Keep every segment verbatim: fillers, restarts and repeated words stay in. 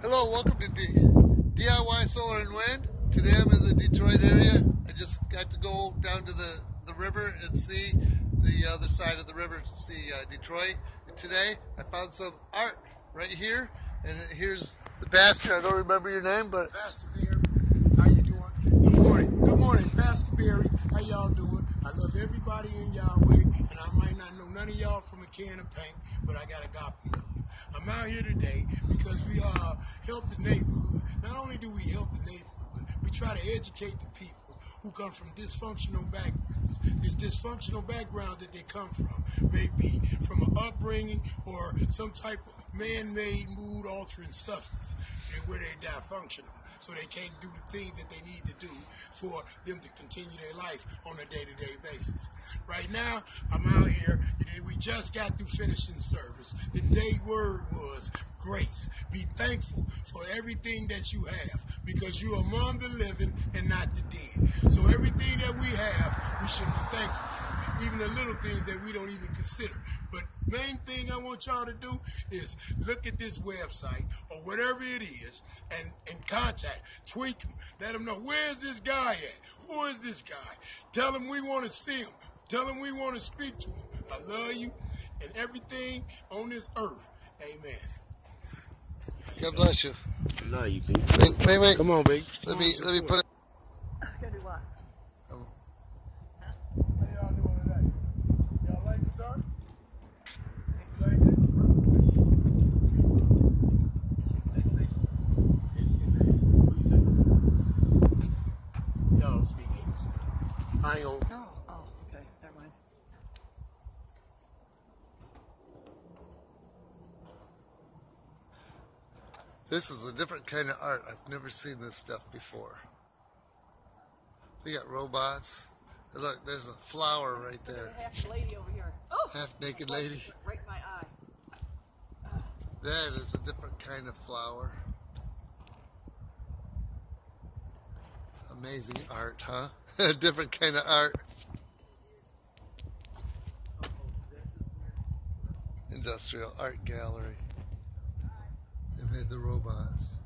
Hello, welcome to D DIY Solar and Wind. Today I'm in the Detroit area. I just got to go down to the, the river and see the other side of the river to see uh, Detroit. And today I found some art right here. And here's the pastor. I don't remember your name, but... Pastor Barry, how you doing? Good morning. Good morning, Pastor Barry. How y'all doing? I love everybody in y'all way, and I might not know none of y'all from a can of paint, but I got a copy of it. I'm out here today because we uh, help the neighborhood. Not only do we help the neighborhood, we try to educate the people who come from dysfunctional backgrounds. This dysfunctional background that they come from may be from an upbringing or some type of man-made mood-altering substance where they're dysfunctional, so they can't do the things that they need to do for them to continue their life on a day-to-day basis. Right now, I'm out here. We just got through finishing service. The day word was grace. Be thankful for everything that you have, because you're among the living and not the dead. So everything that we have, we should be thankful for, even the little things that we don't even consider. But main thing I want y'all to do is look at this website or whatever it is and, and contact, tweak them, let them know, where's this guy at? Who is this guy? Tell him we want to see him. Tell him we want to speak to him. I love you and everything on this earth. Amen. God bless you. I love you, baby. Wait, wait, wait. Come on, baby. Let me, let me put it. Gonna do what? Um, How y'all doing today? Y'all like this art? You like this? It's English. What you say? Y'all don't speak English. I ain't gonna. No. Oh, okay. Never mind. This is a different kind of art. I've never seen this stuff before. They got robots. Hey, look, there's a flower right there. Half lady over here. Oh! Half naked lady. Right in my eye. That is a different kind of flower. Amazing art, huh? A different kind of art. Industrial art gallery. They made the robots.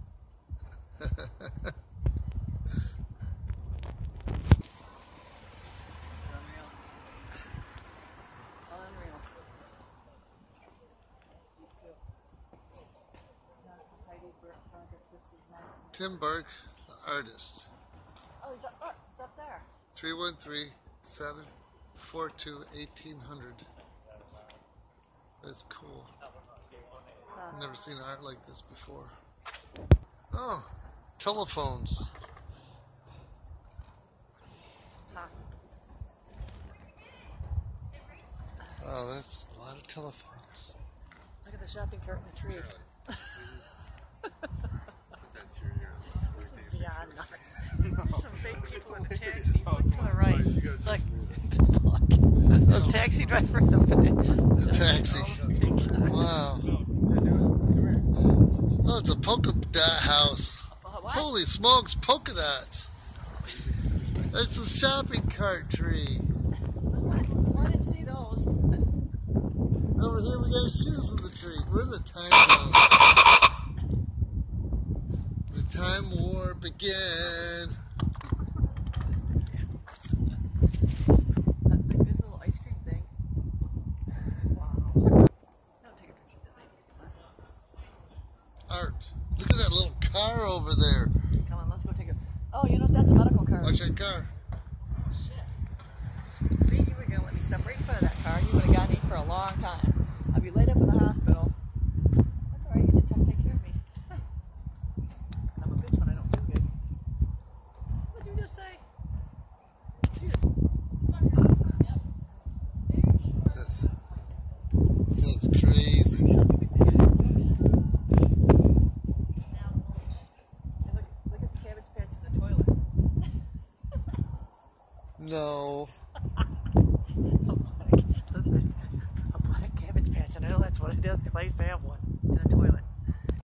Tim Burke, the artist. Oh, he's up, oh, he's up there. three one three, seven four two, eighteen hundred. That's cool. I've never seen art like this before. Oh, telephones. Huh. Oh, that's a lot of telephones. Look at the shopping cart in the tree. This is beyond nuts. There's some fake people in a taxi. Look to the right. Look, just look. The taxi driver in the The taxi. Wow. Oh, it's a polka dot house. What? Holy smokes, polka dots. It's a shopping cart tree. I didn't see those. Over here we got shoes in the tree. We're in the time zone. The time warp again. Like this little ice cream thing. Wow. Don't take a picture of that. Art. Look at that little car over there. Come on, let's go take a. Oh, you know that's a medical car. Watch that car. Shit. See, you were gonna let me stop right in front of that car. You would have gotten me for a long time. I'd be laid up in the hospital. That's alright. You just have to take care of me. I'm a bitch when I don't do good. What did you just say? You just. That's, that's crazy. Hey, look, look at the cabbage patch in the toilet. No. a black, listen, a black cabbage patch, and I know that's what it is because I used to have one.